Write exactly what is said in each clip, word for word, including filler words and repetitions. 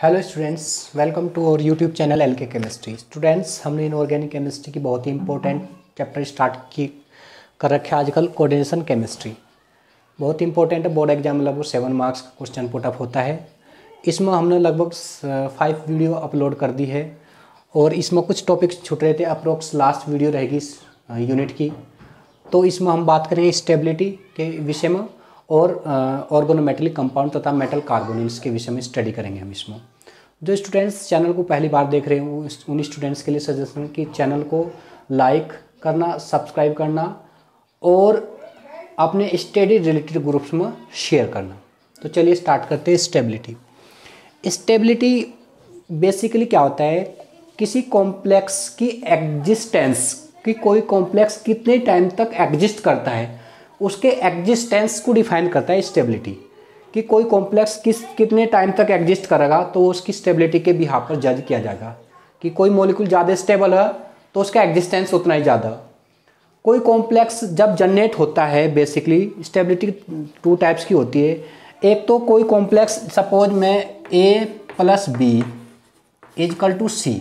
Hello students, welcome to our YouTube channel L K chemistry. Students, हमने inorganic chemistry की बहुत ही important chapter start की कर रखे आजकल, कोऑर्डिनेशन केमिस्ट्री। बहुत ही इंपॉर्टेंट है, बोर्ड एग्जाम में लगभग सेवन मार्क्स का क्वेश्चन पुट अप होता है। इसमें हमने लगभग फाइव वीडियो अपलोड कर दी है और इसमें कुछ टॉपिक्स छूट रहे थे। अप्रोक्स लास्ट वीडियो रहेगी यूनिट की, तो इसमें हम बात करेंगे स्टेबिलिटी के विषय में और ऑर्गेनोमेटेलिक कंपाउंड तथा मेटल कार्बोनिल्स के विषय में स्टडी करेंगे हम इसमें। जो स्टूडेंट्स चैनल को पहली बार देख रहे हो उन स्टूडेंट्स के लिए सजेशन कि चैनल को लाइक करना, सब्सक्राइब करना और अपने स्टडी रिलेटेड ग्रुप्स में शेयर करना। तो चलिए स्टार्ट करते हैं। स्टेबिलिटी स्टेबिलिटी बेसिकली क्या होता है? किसी कॉम्प्लेक्स की एग्जिस्टेंस कि कोई कॉम्प्लेक्स कितने टाइम तक एग्जिस्ट करता है, उसके एग्जिस्टेंस को डिफाइन करता है स्टेबिलिटी। कि कोई कॉम्प्लेक्स किस कितने टाइम तक एग्जिस्ट करेगा तो उसकी स्टेबिलिटी के बिहाफ पर जज किया जाएगा। कि कोई मॉलिक्यूल ज़्यादा स्टेबल है तो उसका एग्जिस्टेंस उतना ही ज़्यादा। कोई कॉम्प्लेक्स जब जनरेट होता है, बेसिकली स्टेबिलिटी टू टाइप्स की होती है। एक तो कोई कॉम्प्लेक्स, सपोज मैं A plus B is equal to C,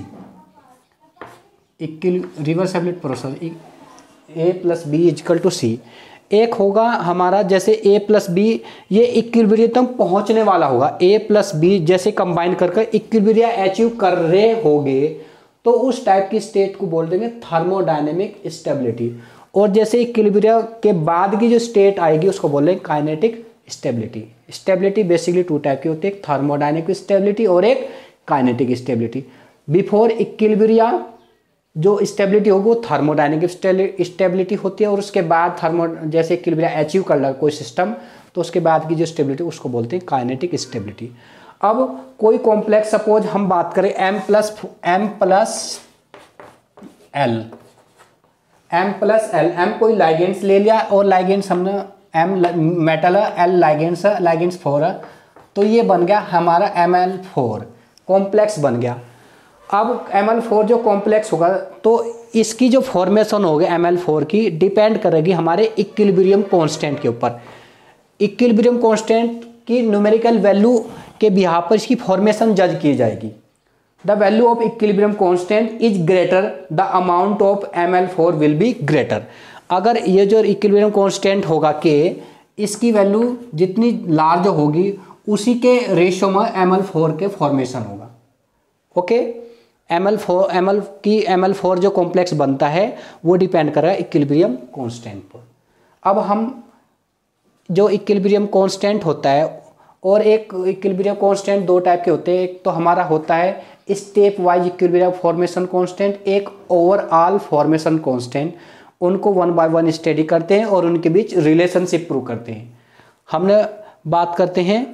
reversibility process, A plus B is equal to C. एक होगा हमारा जैसे ए प्लस बी, ये इक्विलिब्रियम तक पहुंचने वाला होगा। ए प्लस बी जैसे कंबाइन करके इक्विलिब्रियम अचीव कर रहे होंगे तो उस टाइप की स्टेट को बोल देंगे थर्मोडायनेमिक स्टेबिलिटी। और जैसे इक्विलिब्रियम के बाद की जो स्टेट आएगी उसको बोलेंगे kinetic stability. Stability basically two type की होती है, एक थर्मोडायनेमिक स्टेबिलिटी और एक काइनेटिक स्टेबिलिटी। बिफोर इक्विलिब्रियम जो स्टेबिलिटी होगी वो थर्मोडायनेमिक स्टेबिलिटी होती है और उसके बाद थर्मो जैसे इक्विलिब्रियम अचीव कर लगा कोई सिस्टम तो उसके बाद की जो स्टेबिलिटी उसको बोलते हैं काइनेटिक स्टेबिलिटी। अब कोई कॉम्प्लेक्स, सपोज हम बात करें M plus M plus L M plus L M कोई लाइगेंड्स ले लिया और लाइगेंड्स हमने एम मेटल है, एल लाइगेंड्स है, लाइगेंड्स फोर है, तो ये बन गया हमारा एम एल फोर कॉम्प्लेक्स बन गया। अब एम एल फोर जो कॉम्प्लेक्स होगा तो इसकी जो फॉर्मेशन होगी एम एल फोर की डिपेंड करेगी हमारे इक्विलिब्रियम कांस्टेंट के ऊपर। इक्विलिब्रियम कांस्टेंट की न्यूमेरिकल वैल्यू के बिहाफ पर इसकी फॉर्मेशन जज की जाएगी। The value of equilibrium constant is greater, the amount of M L four will be greater. अगर ये जो इक्विलिब्रियम कांस्टेंट होगा के इसकी वैल्यू जितनी लार्ज होगी उसी के रेशियो में एम एल फोर के फॉर्मेशन होगा। Okay, M L four M L की एम एल फोर जो कॉम्प्लेक्स बनता है वो डिपेंड कर रहा है इक्विलिब्रियम कांस्टेंट पर। अब हम जो इक्विलिब्रियम कांस्टेंट होता है, और एक इक्विलिब्रियम कांस्टेंट दो टाइप के होते हैं। एक तो हमारा होता है step wise equilibrium formation constant, एक ओवरऑल फॉर्मेशन कांस्टेंट। उनको वन बाय वन स्टडी करते हैं और उनके बीच रिलेशनशिप प्रूव करते हैं। हमने बात करते हैं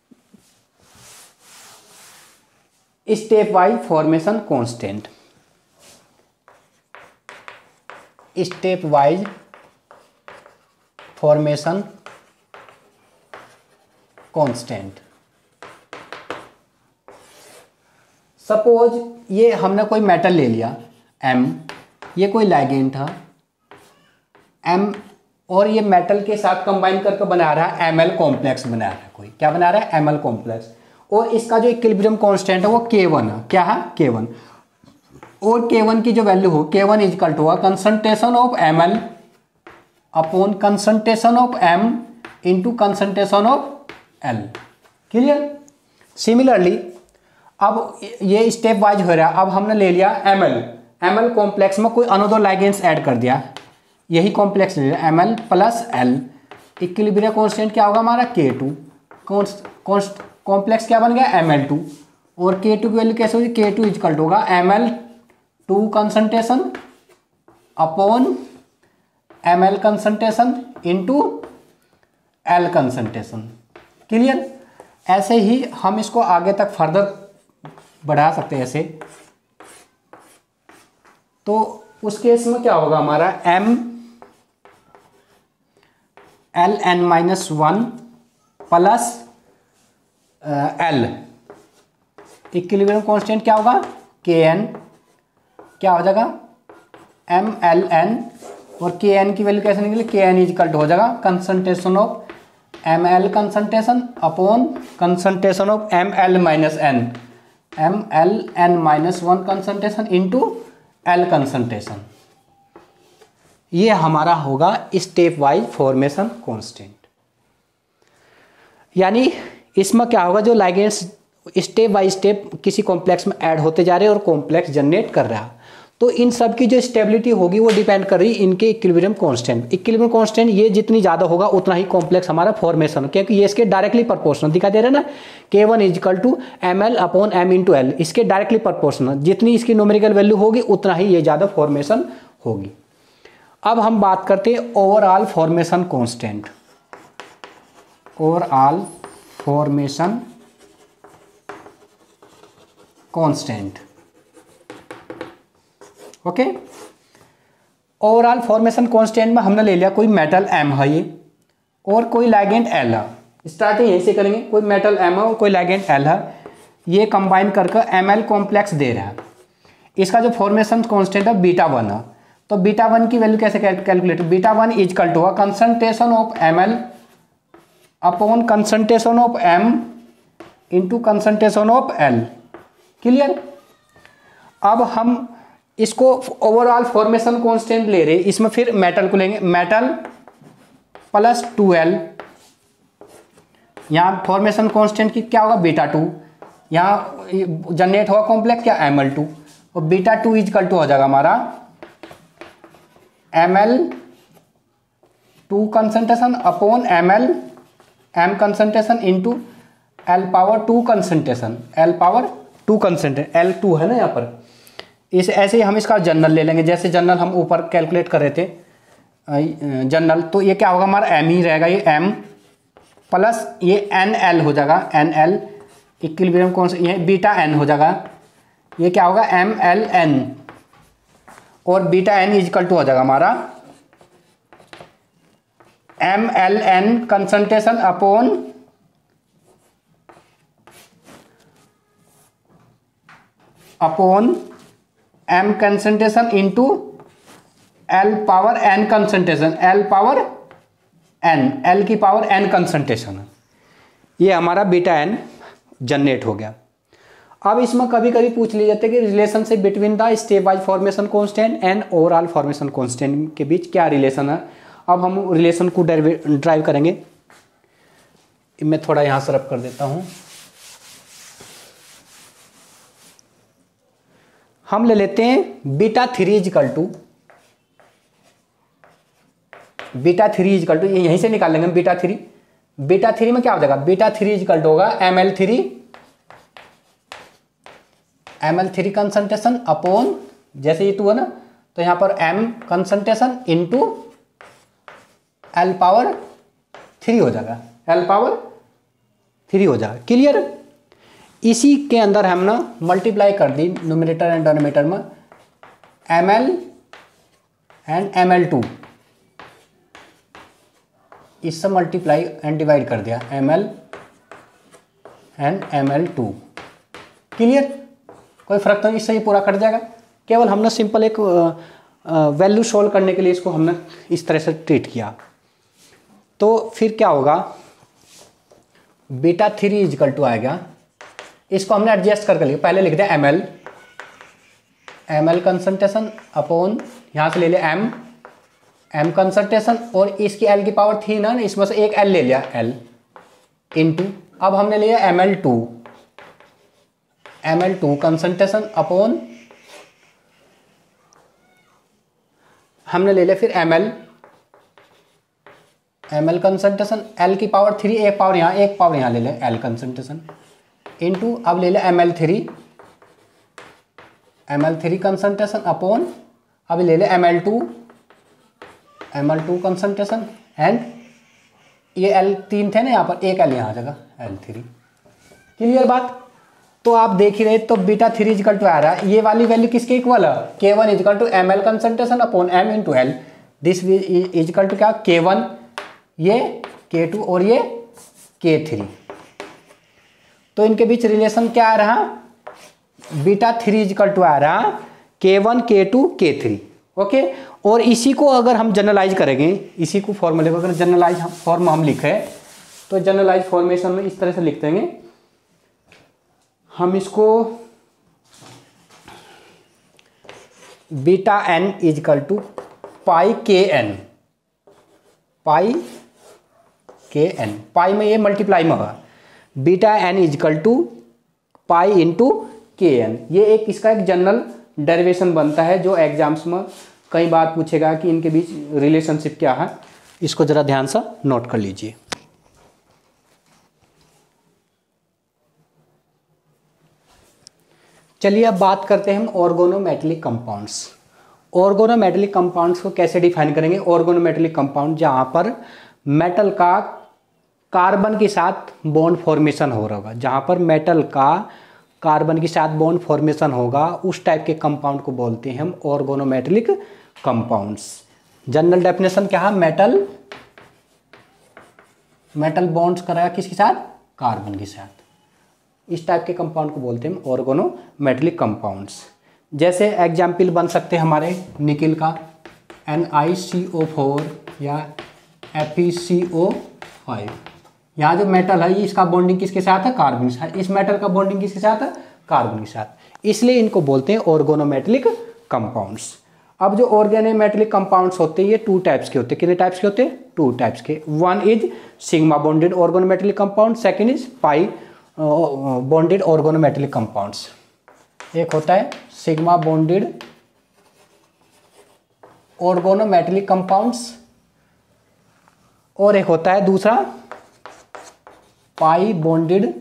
step wise formation constant. Step wise formation constant. Suppose ये हमने कोई मेटल ले लिया M, ये कोई लाइगेंड था M और ये मेटल के साथ कंबाइन करके बना रहा है एम एल कॉम्प्लेक्स बना रहा है। कोई क्या बना रहा है? M L complex. और इसका जो इक्विलिब्रियम कांस्टेंट है वो के वन है। क्या है? K one. और के वन की जो वैल्यू हो, K one is equal to concentration of M L upon concentration of M into concentration of L. Clear? Similarly अब ये स्टेप वाइज हो रहा है। अब हमने ले लिया M L M L complex में कोई अनदर लाइगेंड्स ऐड कर दिया, यही कॉम्प्लेक्स ले लिया M L plus L. Equilibrium constant क्या होगा हमारा? के टू। कॉन्स्ट कॉम्प्लेक्स क्या बन गया? M L two. और के टू की वैल्यू कैसे होगी? के टू इजकल टू होगा M L two concentration upon M L concentration into L concentration. Clear? ऐसे ही हम इसको आगे तक फर्दर बढ़ा सकते हैं ऐसे। तो उस केस में क्या होगा हमारा? M L N minus one plus L. Equilibrium constant क्या होगा? K N. क्या हो जाएगा? M L N. और के एन की वैल्यू कैसे निकली? के एन इजकल टू हो जाएगा concentration of M L concentration upon concentration of M L minus N. M L N minus one concentration into L concentration, ये हमारा होगा स्टेप वाइज फॉर्मेशन कांस्टेंट। यानी इसमें क्या होगा, जो लाइगेंड्स स्टेप बाय स्टेप किसी कॉम्प्लेक्स में ऐड होते जा रहे हैं और कॉम्प्लेक्स जनरेट कर रहा है, तो इन सब की जो स्टेबिलिटी होगी वो डिपेंड कर रही है इनके इक्विलिब्रियम कांस्टेंट। इक्विलिब्रियम कांस्टेंट ये जितनी ज़्यादा होगा उतना ही कॉम्प्लेक्स हमारा फॉर्मेशन, क्योंकि ये इसके डायरेक्टली प्रोपोर्शनल दिखा दे रहा है ना, K one is equal to M L upon M into L, इसके डायरेक्टली प्रोपोर्शनल, जितनी इसकी न्यूमेरिकल वैल्यू होगी उतना ही ये ज़्यादा फॉर्मेशन होगी। अब हम बात करते हैं overall formation constant. Overall formation constant, okay. Overall formation constant में हमने ले लिया कोई मेटल एम है ये और कोई लाइगेंड एल है, स्टार्टिंग यहीं से करेंगे, कोई मेटल एम है और कोई लाइगेंड एल है, ये कंबाइन करके एम एल कॉम्प्लेक्स दे रहा है। इसका जो फॉर्मेशन कांस्टेंट है बीटा वन है, तो बीटा वन की वैल्यू कैसे calculate, beta one is equal to concentration of M L upon concentration of M into concentration of L, clear. अब हम इसको ओवरऑल फॉर्मेशन कांस्टेंट ले रहे, इसमें फिर मेटल को लेंगे, मेटल प्लस टू एल, यहाँ फॉर्मेशन कांस्टेंट की क्या होगा बीटा टू, यहाँ जनरेट होगा कॉम्प्लेक्स क्या एम एल टू, और बीटा टू इजकल टू हो जाएगा हमारा M L two concentration upon M L M concentration into L power two concentration, L power two concentration, L two है ना यहाँ पर। इस ऐसे ही हम इसका जनरल ले लेंगे, जैसे जनरल हम ऊपर कैलकुलेट कर रहे थे जनरल, तो ये क्या होगा हमारा एम ही रहेगा, ये एम प्लस ये एन एल हो जाएगा, एन एल इक्विलिब्रियम कौन सा, ये बीटा एन हो जाएगा, ये क्या होगा एम एल एन, और बीटा एन इजकल टू हो जाएगा हमारा M L N concentration upon upon M concentration into L power N concentration, L power N, L की पावर एन कंसंट्रेशन, ये हमारा बीटा एन जनरेट हो गया। अब इसमें कभी कभी पूछ लिया जाता है कि relationship between the step wise formation constant and overall formation constant के बीच क्या रिलेशन है। अब हम रिलेशन को ड्राइव करेंगे, मैं थोड़ा यहाँ सरफ कर देता हूँ। हम ले लेते हैं beta three is equal to, beta three is equal to, ये यहीं से निकाल लेंगे बीटा थ्री, बीटा थ्री में क्या हो जाएगा, बीटा थ्री इजकल टू होगा M L three, M L three concentration upon, जैसे ये टू है ना, तो यहाँ पर M concentration into L power three हो जाएगा, एल पावर थ्री हो जाएगा, क्लियर। इसी के अंदर हम ना मल्टीप्लाई कर दी न्यूमरेटर एंड डिनोमिनेटर में, M L and M L two, इससे मल्टीप्लाई एंड डिवाइड कर दिया, M L and M L two, clear. कोई फर्क तो नहीं, इससे ही पूरा कट जाएगा। केवल हमने सिंपल एक वैल्यू सोल्व करने के लिए इसको हमने इस तरह से ट्रीट किया। तो फिर क्या होगा, बीटा थ्री इजकल टू आएगा, इसको हमने एडजस्ट करके लिया, पहले लिख दिया M L, M L concentration upon, यहाँ से ले लिया एम, एम कंसंट्रेशन, और इसकी एल की पावर थी ना, इसमें से एक एल ले लिया एल इंटू, अब हमने लिया M L two, M L two concentration upon, हमने ले लिया फिर M L, M L concentration, L की पावर थ्री, एक पावर यहाँ एक पावर यहाँ ले लिया एल कंसंट्रेशन इंटू, अब ले लिया M L three, M L three concentration upon, अब ले लिया M L two, M L two concentration, and ये एल तीन थे ना यहाँ पर, एक एल यहाँ जगह एल थ्री, क्लियर बात। तो आप देख ही रहे, तो बीटा थ्री इजकल टू आ रहा है, ये वाली वैल्यू किसके इक्वल है, K one is equal to M L concentration upon M into L, this is equal to क्या के वन, ये के टू और ये के थ्री। तो इनके बीच रिलेशन क्या आ रहा, बीटा थ्री इजकल टू आ रहा के वन के टू के थ्री, ओके। और इसी को अगर हम जनरलाइज करेंगे, इसी को फॉर्मूले को अगर जनरलाइज फॉर्म हम लिखे, तो जनरलाइज फॉर्मेशन में इस तरह से लिख देंगे हम इसको, beta N is equal to pi K N, pi K N, पाई में ये मल्टीप्लाई में होगा, beta N is equal to pi into K N. ये एक इसका एक जनरल डेरिवेशन बनता है जो एग्जाम्स में कई बार पूछेगा कि इनके बीच रिलेशनशिप क्या है, इसको जरा ध्यान से नोट कर लीजिए। चलिए अब बात करते हैं हम ऑर्गोनोमेटेलिक कंपाउंड्स। ऑर्गोनोमेटेलिक कंपाउंड्स को कैसे डिफाइन करेंगे? ऑर्गोनोमेटेलिक कंपाउंड जहां पर मेटल का कार्बन के साथ बॉन्ड फॉर्मेशन हो रहा होगा, जहां पर मेटल का कार्बन के साथ बॉन्ड फॉर्मेशन होगा, उस टाइप के कंपाउंड को बोलते हैं हम ऑर्गोनोमेटेलिक कंपाउंड्स। जनरल डेफिनेशन क्या है? मेटल मेटल बॉन्ड्स करेगा किसके साथ? कार्बन के साथ। इस टाइप के कंपाउंड को बोलते हैं ऑर्गोनोमेटेलिक कंपाउंड्स। जैसे एग्जाम्पल बन सकते हैं हमारे निकिल का N I C O four या F E C O five. यहाँ जो मेटल है इसका बॉन्डिंग किसके साथ है? कार्बन के साथ। इस मेटल का बॉन्डिंग किसके साथ है? कार्बन के साथ। इसलिए इनको बोलते हैं ऑर्गोनोमेटेलिक कंपाउंड्स। अब जो ऑर्गेनोमेटेलिक कंपाउंड्स होते हैं ये टू टाइप्स के होते हैं। कितने टाइप्स के होते हैं? टू टाइप्स के। One is sigma bonded organometallic compound, second is pi bonded organometallic compounds. एक होता है सिग्मा बॉन्डेड ऑर्गोनोमेटेलिक कंपाउंड्स और एक होता है दूसरा पाई बॉन्डेड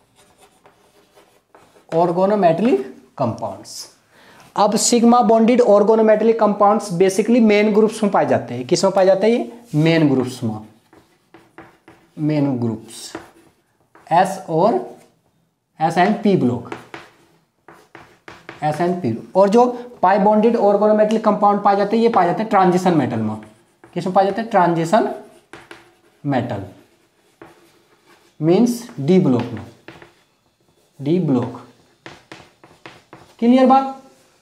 ऑर्गोनोमेटेलिक कंपाउंड्स। अब sigma bonded organometallic compounds basically main groups में पाए जाते हैं। किस में पाए जाते हैं? ये मेन ग्रुप्स में, मेन ग्रुप्स एस और S and P block, S and P. और जो पाई बॉन्डेड ऑर्गोनोमेटेलिक कंपाउंड पाए जाते हैं ये पाए जाते हैं ट्रांजिशन मेटल में। किस में पाए जाते हैं? Transition metal means D block में, डी ब्लॉक। क्लियर बात?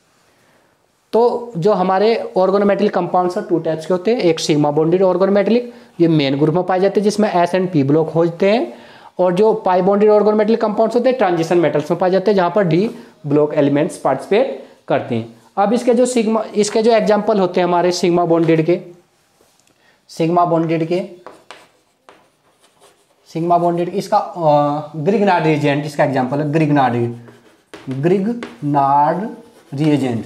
तो जो हमारे ऑर्गोनोमेटेलिक कंपाउंड्स हैं टू टाइप्स के होते हैं। एक सिग्मा बॉन्डेड ऑर्गोनोमेटेलिक, ये मेन ग्रुप में पाए जाते हैं जिसमें एस एंड पी ब्लॉक होते हैं। और जो पाई बॉन्डेड ऑर्गोनोमेटेलिक कंपाउंड्स होते हैं ट्रांजिशन मेटल्स में पाए जाते हैं जहां पर डी ब्लॉक एलिमेंट्स पार्टिसिपेट करते हैं। अब इसके जो सिग्मा इसके जो एग्जांपल होते हैं हमारे सिग्मा बॉन्डेड के, सिग्मा बॉन्डेड के सिग्मा बॉन्डेड इसका ग्रिग्नार्ड रिएजेंट इसका एग्जांपल है। Grignard Grignard reagent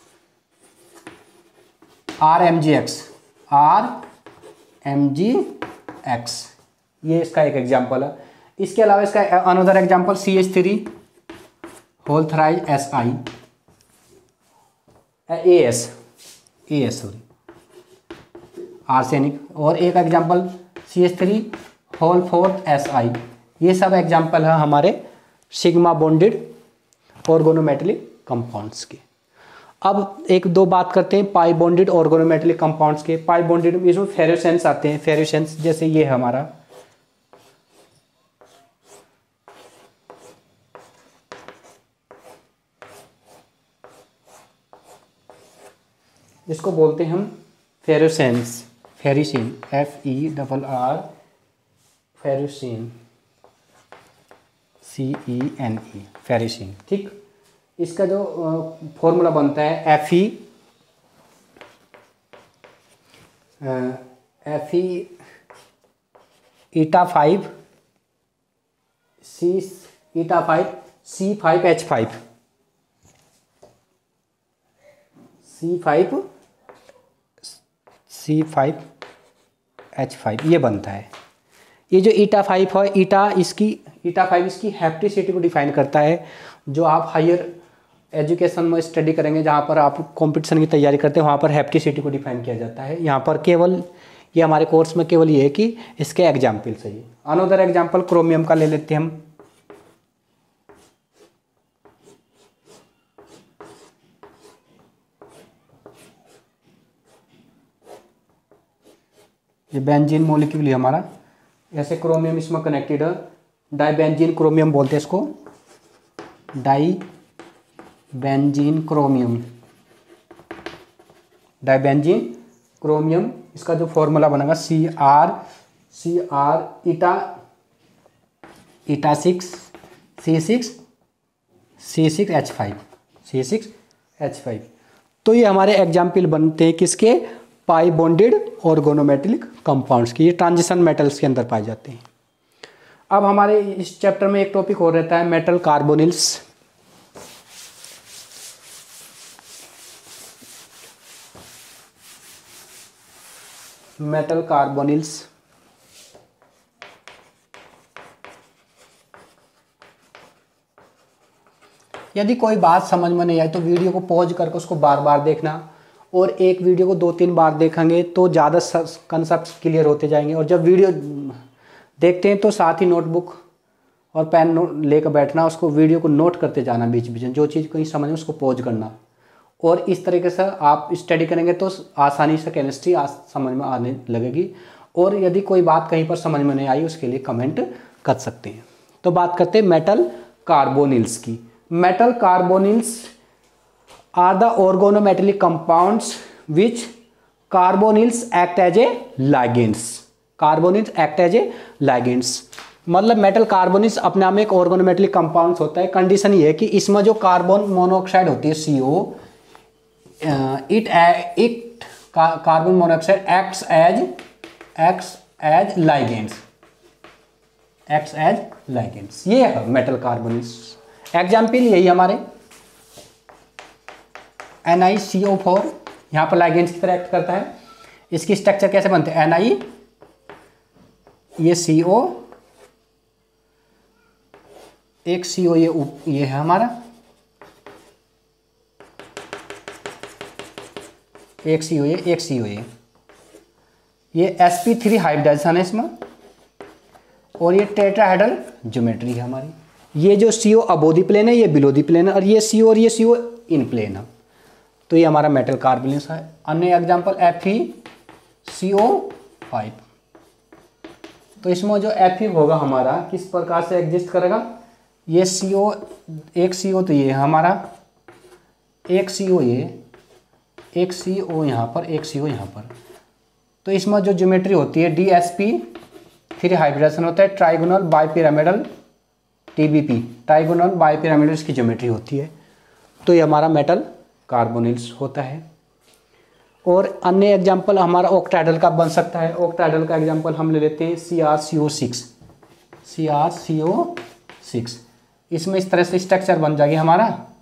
R M G X, R M G X, ये इसका एक एग्जांपल है। इसके अलावा इसका another example C H three whole thrice S I A S A S sorry arsenic, और एक example C H three whole fourth S I. ये सब एग्जांपल है हमारे सिग्मा बॉन्डेड ऑर्गोनोमेटेलिक कंपाउंड्स के। अब एक दो बात करते हैं पाई बॉन्डेड ऑर्गोनोमेटेलिक कंपाउंड्स के। पाई बॉन्डेड इसमें फेरोसेंस आते हैं। फेरोसेंस जैसे ये हमारा इसको बोलते हैं हम ferrocene, ferrocene, F E double R ferrocene, C E N E, ferrocene. ठीक, इसका जो फॉर्मूला बनता है F E F E eta five C eta five C five H five, C five C five H five ये बनता है। ये जो ईटा फाइव है, ईटा इसकी ईटा फाइव इसकी हैप्टिसिटी को डिफाइन करता है। जो आप हायर एजुकेशन में स्टडी करेंगे, जहाँ पर आप कंपटीशन की तैयारी करते हैं, वहाँ पर हैप्टिसिटी को डिफाइन किया जाता है। यहाँ पर केवल ये हमारे कोर्स में केवल ये है कि इसके एग्जाम्पल चाहिए। अनदर एग्जाम्पल क्रोमियम का ले लेते हैं हम। ये बेंजीन मॉलिक्यूल है हमारा, ऐसे क्रोमियम इसमें कनेक्टेड है। डाई बेंजीन क्रोमियम बोलते हैं इसको, di benzene chromium, di benzene chromium. इसका जो फॉर्मूला बनेगा C R C R eta eta six C six C six H five C six H five. तो ये हमारे एग्जाम्पल बनते हैं किसके, पाई बॉन्डेड ऑर्गेनोमेटेलिक कंपाउंड्स की, ये ट्रांजिशन मेटल्स के अंदर पाए जाते हैं। अब हमारे इस चैप्टर में एक टॉपिक और रहता है मेटल कार्बोनिल्स। मेटल कार्बोनिल्स यदि कोई बात समझ में नहीं आए तो वीडियो को पॉज करके उसको बार बार देखना, और एक वीडियो को दो तीन बार देखेंगे तो ज़्यादा कंसेप्ट क्लियर होते जाएंगे। और जब वीडियो देखते हैं तो साथ ही नोटबुक और पेन नोट लेकर बैठना, उसको वीडियो को नोट करते जाना बीच बीच में, जो चीज़ कहीं समझ में उसको पॉज करना। और इस तरीके से आप स्टडी करेंगे तो आसानी से केमिस्ट्री समझ में आने लगेगी। और यदि कोई बात कहीं पर समझ में नहीं आई उसके लिए कमेंट कर सकते हैं। तो बात करते हैं मेटल कार्बोनिल्स की। Metal carbonyls are the organometallic compounds which carbonyls act as a ligands. Carbonyls act as a ligands मतलब मेटल कार्बोनिल्स अपने आप में एक ऑर्गेनोमेटेलिक कंपाउंड्स होता है। कंडीशन ये है कि इसमें जो कार्बन मोनोऑक्साइड होती है C O, it it carbon monoxide acts as acts as ligands acts as ligands ये है मेटल कार्बोनिल्स। एग्जाम्पल यही हमारे N I C O four यहाँ पर लाइगेंड्स की तरह एक्ट करता है। इसकी स्ट्रक्चर कैसे बनते हैं, एन आई ये सी ओ, एक सी ओ ये ये है हमारा, एक सी ओ ये एक सी ओ ये ये एस पी थ्री हाइब्रिडाइजेशन है इसमें, और ये टेट्राहेड्रल ज्योमेट्री है हमारी। ये जो सी ओ अबोधी प्लेन है ये बिलोधी प्लेन है, और ये सी ओ और ये सी ओ इन प्लेन है। तो ये हमारा मेटल कार्बोनिल्स है। अन्य example F E C O five. तो इसमें जो एफ ई होगा हमारा किस प्रकार से एग्जिस्ट करेगा, ये सी ओ एक सी ओ तो ये है हमारा, एक सी ओ ये, एक सी ओ यहाँ पर, एक सी ओ यहाँ पर। तो इसमें जो ज्योमेट्री होती है डी एस पी फिर हाइब्रिडाइजेशन होता है, trigonal bipyramidal T B P, trigonal bipyramidal इसकी ज्योमेट्री होती है। तो ये हमारा मेटल कार्बोनिल्स होता है। और अन्य एग्जाम्पल हमारा ऑक्टाइडल का बन सकता है। ऑक्टाइडल का एग्जाम्पल हम ले लेते हैं C R C O six, C R C O six. इसमें इस तरह से स्ट्रक्चर बन जाएगी हमारा,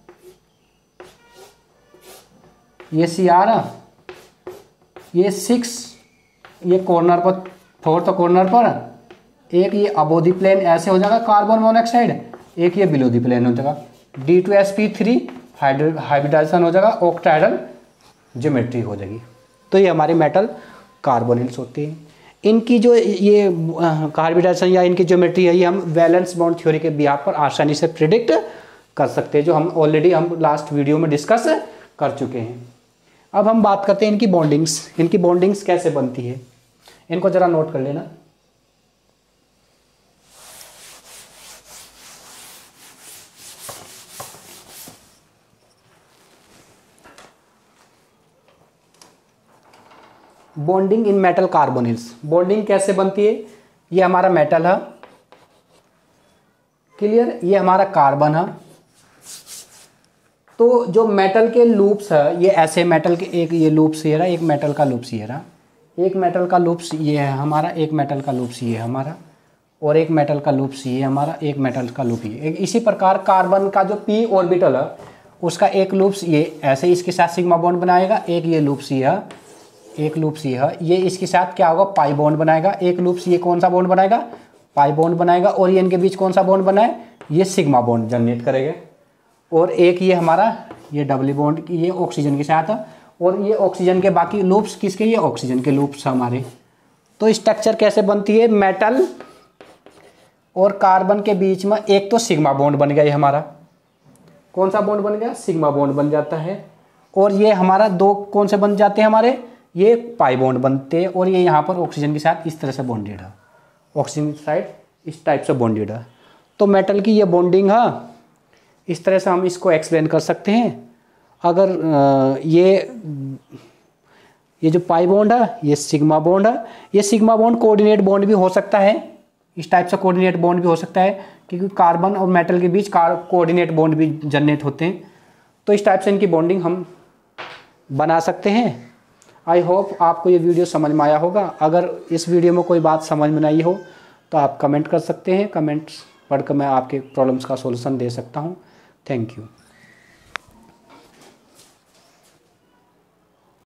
ये सी आर, ये सिक्स, ये कॉर्नर पर फोर्थ कॉर्नर पर, एक ये अबोधी प्लेन ऐसे हो जाएगा कार्बन मोनोऑक्साइड, एक ये बिलोधी प्लेन हो जाएगा, D two S P three hybridisation हो जाएगा, ऑक्टाइडल ज्योमेट्री हो जाएगी। तो ये हमारे मेटल कार्बोनिल्स होते हैं। इनकी जो ये हाइब्रिडाइजेशन या इनकी ज्योमेट्री है ये हम वैलेंस बॉन्ड थ्योरी के बिहाफ पर आसानी से प्रिडिक्ट कर सकते हैं, जो हम ऑलरेडी हम लास्ट वीडियो में डिस्कस कर चुके हैं। अब हम बात करते हैं इनकी बॉन्डिंग्स। इनकी बॉन्डिंग्स कैसे बनती है, इनको जरा नोट कर लेना। Bonding in metal carbonyls, bonding कैसे बनती है, ये हमारा मेटल है, क्लियर, ये हमारा कार्बन है। तो जो मेटल के लूप्स है ये ऐसे मेटल के एक ये लूप्स ये रहा, एक मेटल का लूप्स ये रहा, एक मेटल का लूप्स ये है हमारा, एक मेटल का लूप्स ये है हमारा, और एक मेटल का लूप्स ये हमारा, एक मेटल का लूप ये। इसी प्रकार कार्बन का जो पी ऑर्बिटल है उसका एक लूप्स ये ऐसे इसके साथ सिग्मा बॉन्ड बनाएगा, एक ये लूप्स ये है, एक लूप सी है, ये इसके साथ क्या होगा पाई बॉन्ड बनाएगा, एक लूप सी ये कौन सा बॉन्ड बनाएगा पाई बॉन्ड बनाएगा, और ये इनके बीच कौन सा बॉन्ड बनाए ये सिग्मा बॉन्ड जनरेट करेगा। और एक ये हमारा ये डबल बॉन्ड ये ऑक्सीजन के साथ है, और ये ऑक्सीजन के बाकी लूप्स किसके, ये ऑक्सीजन के लूप्स हमारे। तो स्ट्रक्चर कैसे बनती है, मेटल और कार्बन के बीच में एक तो सिग्मा बॉन्ड बन गया, ये हमारा कौन सा बॉन्ड बन गया सिग्मा बॉन्ड बन जाता है, और ये हमारा दो कौन से बन जाते हैं हमारे ये पाई बॉन्ड बनते हैं, और ये यहाँ पर ऑक्सीजन के साथ इस तरह से बॉन्डेड है, ऑक्सीजन साइड इस टाइप से बॉन्डेड है। तो मेटल की ये बॉन्डिंग है, इस तरह से हम इसको एक्सप्लेन कर सकते हैं। अगर ये ये जो पाई बॉन्ड है ये सिग्मा बॉन्ड है, ये सिग्मा बॉन्ड कोऑर्डिनेट बॉन्ड भी हो सकता है, इस टाइप से कोऑर्डिनेट बॉन्ड भी हो सकता है, क्योंकि कार्बन और मेटल के बीच कोऑर्डिनेट बॉन्ड भी जनरेट होते हैं। तो इस टाइप से इनकी बॉन्डिंग हम बना सकते हैं। आई होप आपको ये वीडियो समझ में आया होगा। अगर इस वीडियो में कोई बात समझ में नहीं हो तो आप कमेंट कर सकते हैं, कमेंट्स पढ़कर मैं आपके प्रॉब्लम्स का सॉल्यूशन दे सकता हूँ। Thank you.